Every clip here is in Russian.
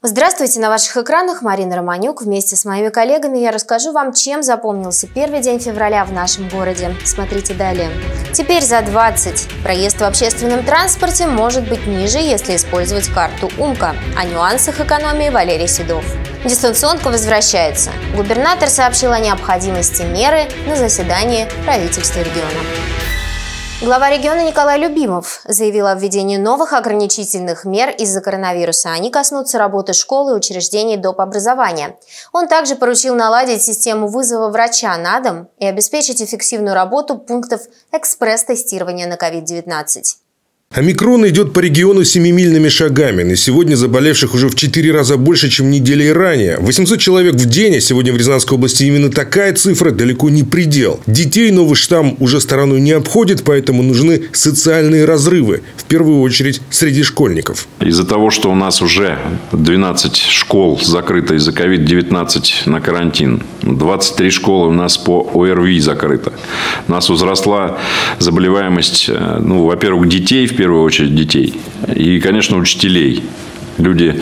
Здравствуйте! На ваших экранах Марина Романюк. Вместе с моими коллегами я расскажу вам, чем запомнился первый день февраля в нашем городе. Смотрите далее. Теперь за 20. Проезд в общественном транспорте может быть ниже, если использовать карту Умка. О нюансах экономии Валерий Седов. Дистанционка возвращается. Губернатор сообщил о необходимости меры на заседании правительства региона. Глава региона Николай Любимов заявил о введении новых ограничительных мер из-за коронавируса. Они коснутся работы школ и учреждений доп. Образования. Он также поручил наладить систему вызова врача на дом и обеспечить эффективную работу пунктов экспресс-тестирования на COVID-19. Омикрон идет по региону семимильными шагами. На сегодня заболевших уже в 4 раза больше, чем неделей ранее. 800 человек в день, а сегодня в Рязанской области именно такая цифра далеко не предел. Детей новый штамм уже стороной не обходит, поэтому нужны социальные разрывы. В первую очередь среди школьников. Из-за того, что у нас уже 12 школ закрыто из-за COVID-19 на карантин. 23 школы у нас по ОРВИ закрыто. У нас возросла заболеваемость, во-первых, детей, в первую очередь детей, и, конечно, учителей. Люди,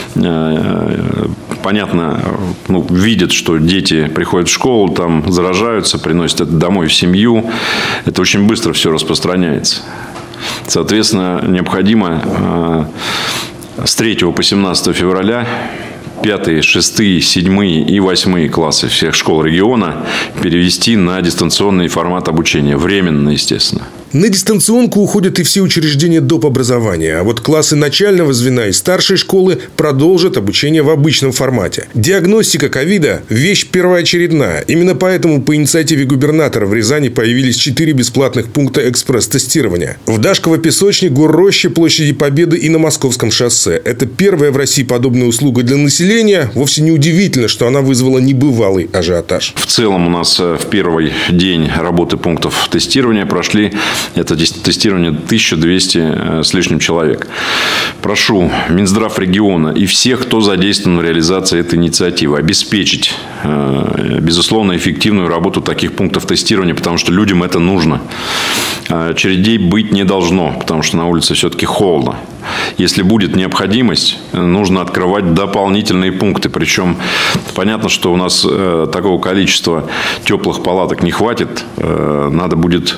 понятно, видят, что дети приходят в школу, там заражаются, приносят это домой в семью. Это очень быстро все распространяется. Соответственно, необходимо с 3 по 17 февраля 5, 6, 7 и 8 классы всех школ региона перевести на дистанционный формат обучения. Временно, естественно. На дистанционку уходят и все учреждения доп. Образования. А вот классы начального звена и старшей школы продолжат обучение в обычном формате. Диагностика ковида – вещь первоочередная. Именно поэтому по инициативе губернатора в Рязани появились 4 бесплатных пункта экспресс-тестирования. В Дашково-Песочник, Горроще, Площади Победы и на Московском шоссе. Это первая в России подобная услуга для населения. Вовсе не удивительно, что она вызвала небывалый ажиотаж. В целом у нас в первый день работы пунктов тестирования прошли это тестирование 1200 с лишним человек. Прошу Минздрав региона и всех, кто задействован в реализации этой инициативы, обеспечить, безусловно, эффективную работу таких пунктов тестирования, потому что людям это нужно. Очередей быть не должно, потому что на улице все-таки холодно. Если будет необходимость, нужно открывать дополнительные пункты. Причем понятно, что у нас такого количества теплых палаток не хватит. Надо будет,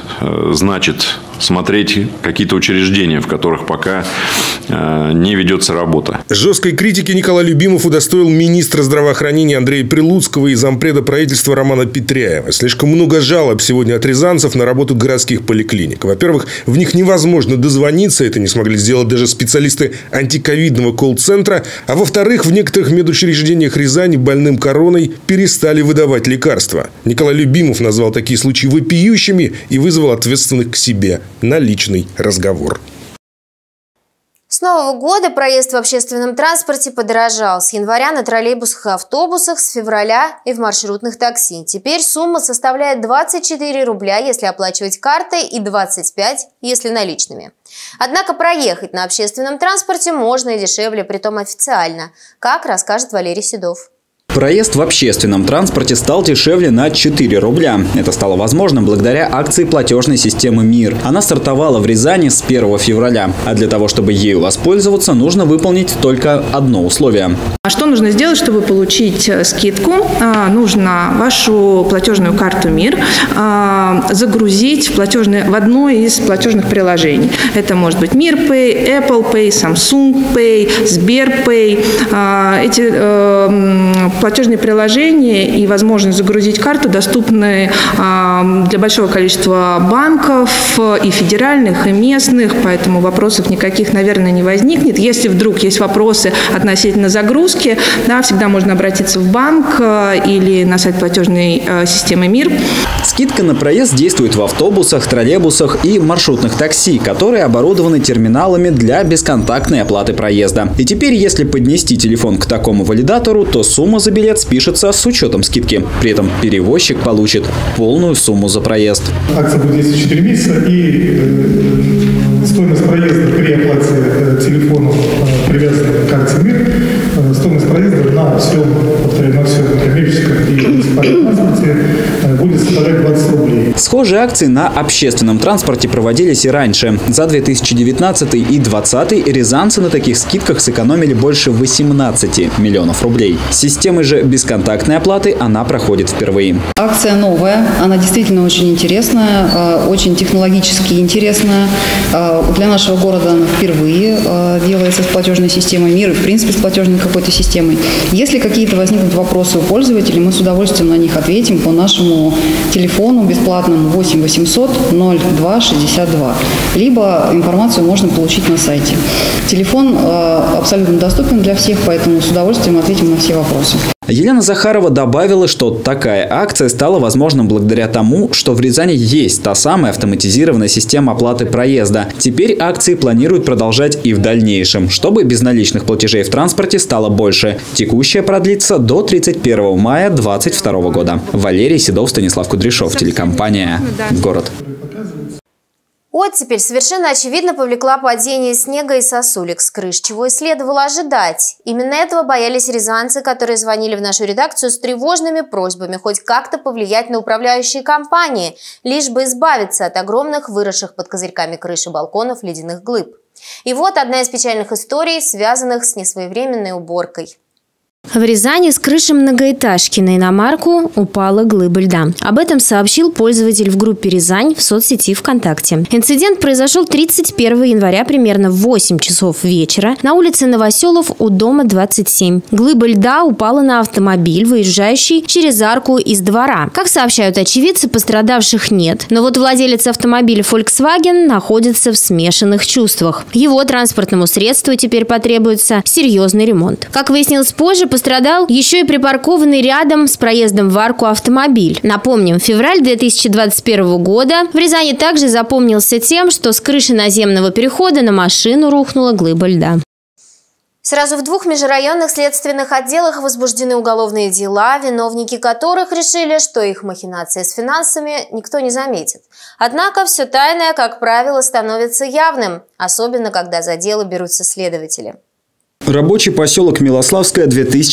смотреть какие-то учреждения, в которых пока не ведется работа. Жесткой критики Николай Любимов удостоил министра здравоохранения Андрея Прилуцкого и зампреда правительства Романа Петряева. Слишком много жалоб сегодня от рязанцев на работу городских поликлиник. Во-первых, в них невозможно дозвониться, это не смогли сделать даже специалисты антиковидного колл-центра. А во-вторых, в некоторых медучреждениях Рязани больным короной перестали выдавать лекарства. Николай Любимов назвал такие случаи вопиющими и вызвал ответственных к себе на личный разговор. С Нового года проезд в общественном транспорте подорожал. С января на троллейбусах и автобусах, с февраля и в маршрутных такси. Теперь сумма составляет 24 рубля, если оплачивать картой, и 25, если наличными. Однако проехать на общественном транспорте можно и дешевле, притом официально, как расскажет Валерий Седов. Проезд в общественном транспорте стал дешевле на 4 рубля. Это стало возможным благодаря акции платежной системы МИР. Она стартовала в Рязани с 1 февраля. А для того, чтобы ею воспользоваться, нужно выполнить только одно условие. Что нужно сделать, чтобы получить скидку? Нужно вашу платежную карту МИР загрузить в одно из платежных приложений. Это может быть МИР Pay, Apple Pay, Samsung Pay, Сбер Pay. Эти платежные приложения и возможность загрузить карту доступны для большого количества банков, и федеральных, и местных, поэтому вопросов никаких, наверное, не возникнет. Если вдруг есть вопросы относительно загрузки, всегда можно обратиться в банк или на сайт платежной системы МИР. Скидка на проезд действует в автобусах, троллейбусах и маршрутных такси, которые оборудованы терминалами для бесконтактной оплаты проезда. И теперь, если поднести телефон к такому валидатору, то сумма за билет спишется с учетом скидки. При этом перевозчик получит полную сумму за проезд. Акция будет действовать 4 месяца, и стоимость проезда при оплате телефонов, привязанных к карте МИР, стоимость проезда на всем коммерческом и муниципальном транспорте будет составлять 20 рублей. Схожие акции на общественном транспорте проводились и раньше. За 2019 и 2020 рязанцы на таких скидках сэкономили больше 18 миллионов рублей. С системой же бесконтактной оплаты она проходит впервые. Акция новая, она действительно очень интересная, очень технологически интересная. Для нашего города она впервые делается с платежной системой, мир в принципе с платежной какой-то системой. Если какие-то возникнут вопросы у пользователей, мы с удовольствием на них ответим по нашему телефону бесплатному 8 800 02 62. Либо информацию можно получить на сайте. Телефон абсолютно доступен для всех, поэтому с удовольствием ответим на все вопросы. Елена Захарова добавила, что такая акция стала возможна благодаря тому, что в Рязани есть та самая автоматизированная система оплаты проезда. Теперь акции планируют продолжать и в дальнейшем, чтобы безналичных платежей в транспорте стало больше. Текущая продлится до 31 мая 2022 года. Валерий Седов, Станислав Кудряшов, телекомпания «Город». Оттепель совершенно очевидно повлекла падение снега и сосулек с крыш, чего и следовало ожидать. Именно этого боялись рязанцы, которые звонили в нашу редакцию с тревожными просьбами хоть как-то повлиять на управляющие компании, лишь бы избавиться от огромных выросших под козырьками крыши балконов ледяных глыб. И вот одна из печальных историй, связанных с несвоевременной уборкой. В Рязани с крыши многоэтажки на иномарку упала глыба льда. Об этом сообщил пользователь в группе «Рязань» в соцсети ВКонтакте. Инцидент произошел 31 января примерно в 8 часов вечера на улице Новоселов у дома 27. Глыба льда упала на автомобиль, выезжающий через арку из двора. Как сообщают очевидцы, пострадавших нет. Но вот владелец автомобиля Volkswagen находится в смешанных чувствах. Его транспортному средству теперь потребуется серьезный ремонт. Как выяснилось позже, пострадал еще и припаркованный рядом с проездом в арку автомобиль. Напомним, февраль 2021 года в Рязани также запомнился тем, что с крыши наземного перехода на машину рухнула глыба льда. Сразу в 2 межрайонных следственных отделах возбуждены уголовные дела, виновники которых решили, что их махинации с финансами никто не заметит. Однако все тайное, как правило, становится явным, особенно когда за дело берутся следователи. Рабочий поселок Милославское,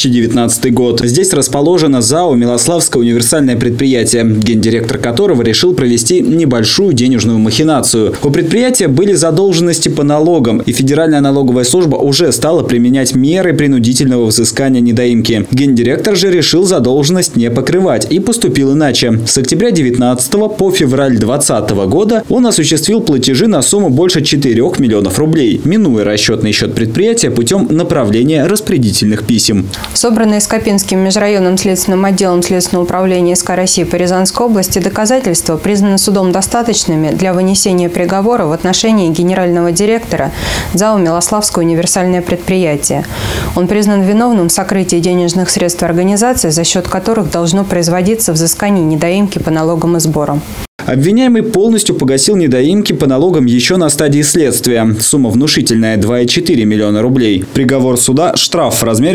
2019 год. Здесь расположено ЗАО «Милославское универсальное предприятие», гендиректор которого решил провести небольшую денежную махинацию. У предприятия были задолженности по налогам, и Федеральная налоговая служба уже стала применять меры принудительного взыскания недоимки. Гендиректор же решил задолженность не покрывать и поступил иначе. С октября 2019 по февраль 2020 года он осуществил платежи на сумму больше 4 миллионов рублей, минуя расчетный счет предприятия путем направления распорядительных писем. Собранные Скопинским межрайонным следственным отделом Следственного управления СК России по Рязанской области доказательства признаны судом достаточными для вынесения приговора в отношении генерального директора ЗАО «Милославское универсальное предприятие». Он признан виновным в сокрытии денежных средств организации, за счет которых должно производиться взыскание недоимки по налогам и сборам. Обвиняемый полностью погасил недоимки по налогам еще на стадии следствия. Сумма внушительная – 2,4 миллиона рублей. Приговор суда – штраф в размере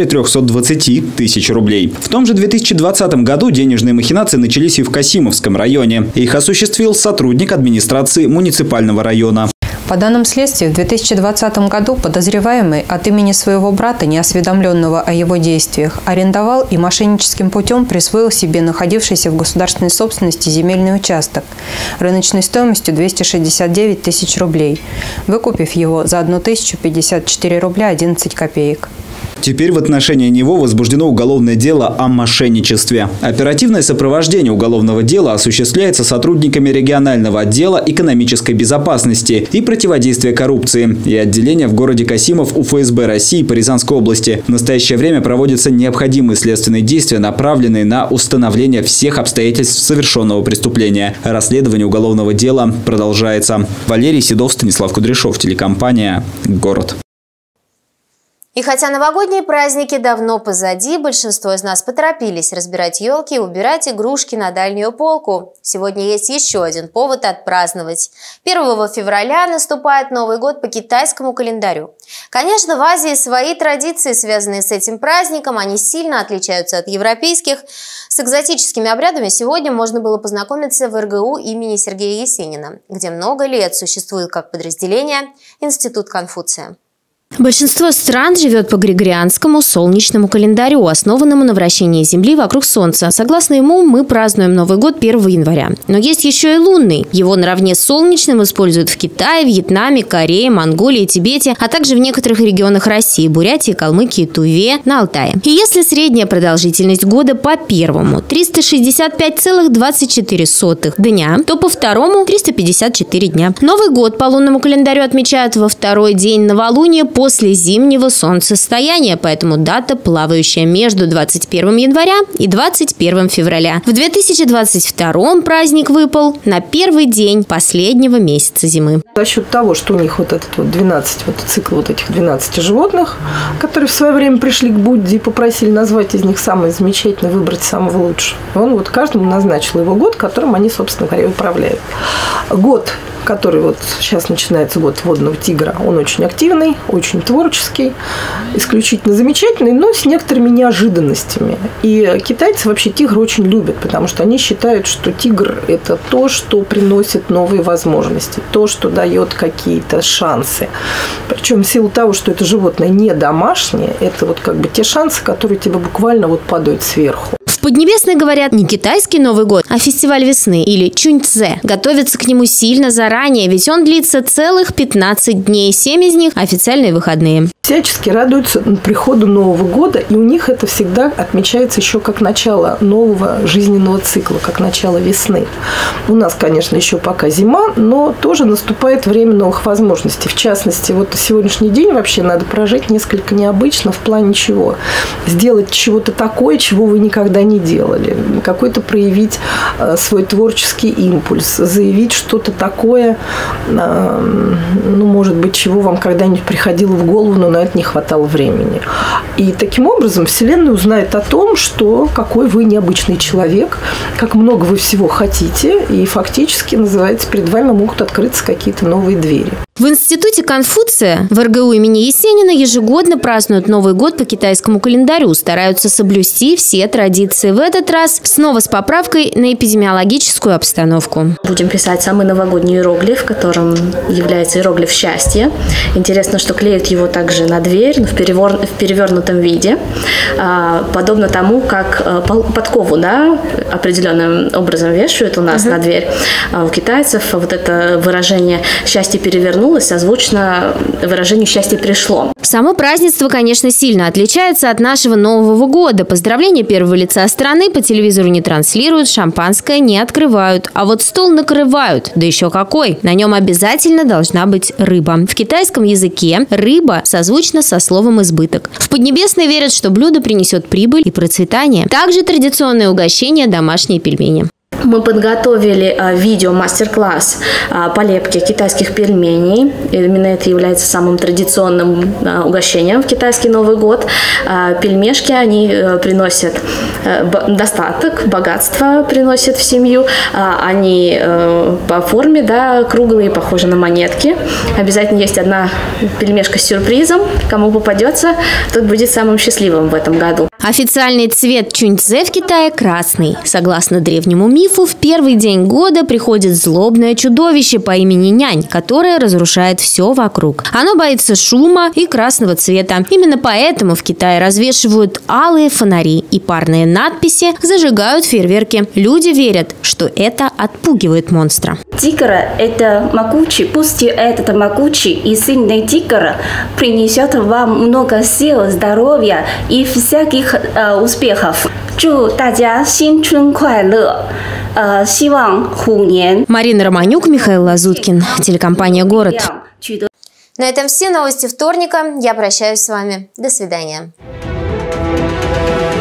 320 тысяч рублей. В том же 2020 году денежные махинации начались и в Касимовском районе. Их осуществил сотрудник администрации муниципального района. По данным следствия, в 2020 году подозреваемый от имени своего брата, неосведомленного о его действиях, арендовал и мошенническим путем присвоил себе находившийся в государственной собственности земельный участок рыночной стоимостью 269 тысяч рублей, выкупив его за 1054 рубля 11 копеек. Теперь в отношении него возбуждено уголовное дело о мошенничестве. Оперативное сопровождение уголовного дела осуществляется сотрудниками регионального отдела экономической безопасности и противодействия коррупции и отделения в городе Касимов УФСБ России по Рязанской области. В настоящее время проводятся необходимые следственные действия, направленные на установление всех обстоятельств совершенного преступления. Расследование уголовного дела продолжается. Валерий Седов, Станислав Кудряшов, телекомпания «Город». И хотя новогодние праздники давно позади, большинство из нас поторопились разбирать елки и убирать игрушки на дальнюю полку. Сегодня есть еще один повод отпраздновать. 1 февраля наступает Новый год по китайскому календарю. Конечно, в Азии свои традиции, связанные с этим праздником, они сильно отличаются от европейских. С экзотическими обрядами сегодня можно было познакомиться в РГУ имени Сергея Есенина, где много лет существует как подразделение Институт Конфуция. Большинство стран живет по григорианскому солнечному календарю, основанному на вращении Земли вокруг Солнца. Согласно ему, мы празднуем Новый год 1 января. Но есть еще и лунный. Его наравне с солнечным используют в Китае, Вьетнаме, Корее, Монголии, Тибете, а также в некоторых регионах России – Бурятии, Калмыкии, Туве, на Алтае. И если средняя продолжительность года по первому 365,24 дня, то по второму 354 дня. Новый год по лунному календарю отмечают во второй день новолуния после зимнего солнцестояния, поэтому дата, плавающая между 21 января и 21 февраля. В 2022 праздник выпал на первый день последнего месяца зимы. За счет того, что у них вот этот вот 12, вот цикл вот этих 12 животных, которые в свое время пришли к Будде и попросили назвать из них самое замечательное, выбрать самого лучшего. Он вот каждому назначил его год, которым они, собственно говоря, управляют. Год, который вот сейчас начинается, год водного тигра, он очень активный, очень творческий, исключительно замечательный, но с некоторыми неожиданностями. И китайцы вообще тигра очень любят, потому что они считают, что тигр – это то, что приносит новые возможности, то, что дает какие-то шансы. Причем в силу того, что это животное не домашнее, это вот как бы те шансы, которые тебе буквально вот падают сверху. В Поднебесной говорят не китайский Новый год, а фестиваль весны или Чуньцзе. Готовятся к нему сильно заранее, ведь он длится целых 15 дней, 7 из них официальные выходные. Всячески радуются приходу Нового года, и у них это всегда отмечается еще как начало нового жизненного цикла, как начало весны. У нас, конечно, еще пока зима, но тоже наступает время новых возможностей. В частности, вот сегодняшний день вообще надо прожить несколько необычно в плане чего? Сделать чего-то такое, чего вы никогда не делали. Какой-то проявить свой творческий импульс, заявить что-то такое, ну, может быть, чего вам когда-нибудь приходило в голову, но на это не хватало времени. И таким образом Вселенная узнает о том, что какой вы необычный человек, как много вы всего хотите, и фактически, называется, перед вами могут открыться какие-то новые двери. В Институте Конфуция в РГУ имени Есенина ежегодно празднуют Новый год по китайскому календарю, стараются соблюсти все традиции. В этот раз снова с поправкой на эпидемиологическую обстановку. Будем писать самый новогодний иероглиф, которым является иероглиф счастья. Интересно, что клеят его также на дверь, в перевернутом виде, подобно тому, как подкову, да, определенным образом вешают у нас на дверь. У китайцев вот это выражение «счастье перевернулось» созвучно выражению «счастье пришло». Само празднество, конечно, сильно отличается от нашего Нового года. Поздравления первого лица страны по телевизору не транслируют, шампанское не открывают. А вот стол накрывают. Да еще какой! На нем обязательно должна быть рыба. В китайском языке рыба созвучна со словом «избыток». В Поднебесной верят, что блюдо принесет прибыль и процветание. Также традиционное угощение – домашние пельмени. Мы подготовили видео-мастер-класс по лепке китайских пельменей. Именно это является самым традиционным угощением в китайский Новый год. Пельмешки, они приносят достаток, богатство приносят в семью. Они по форме, да, круглые, похожи на монетки. Обязательно есть одна пельмешка с сюрпризом. Кому попадется, тот будет самым счастливым в этом году. Официальный цвет Чуньцзе в Китае – красный. Согласно древнему мифу, в первый день года приходит злобное чудовище по имени Нянь, которое разрушает все вокруг. Оно боится шума и красного цвета. Именно поэтому в Китае развешивают алые фонари и парные надписи, зажигают фейерверки. Люди верят, что это отпугивает монстра. Тигр – это могучий. Пусть этот могучий и сильный тигр принесет вам много сил, здоровья и всяких успехов. 祝大家新春快乐，希望虎年。 Марина Романюк, Михаил Лазуткин, телекомпания «Город». На этом все новости вторника. Я прощаюсь с вами. До свидания.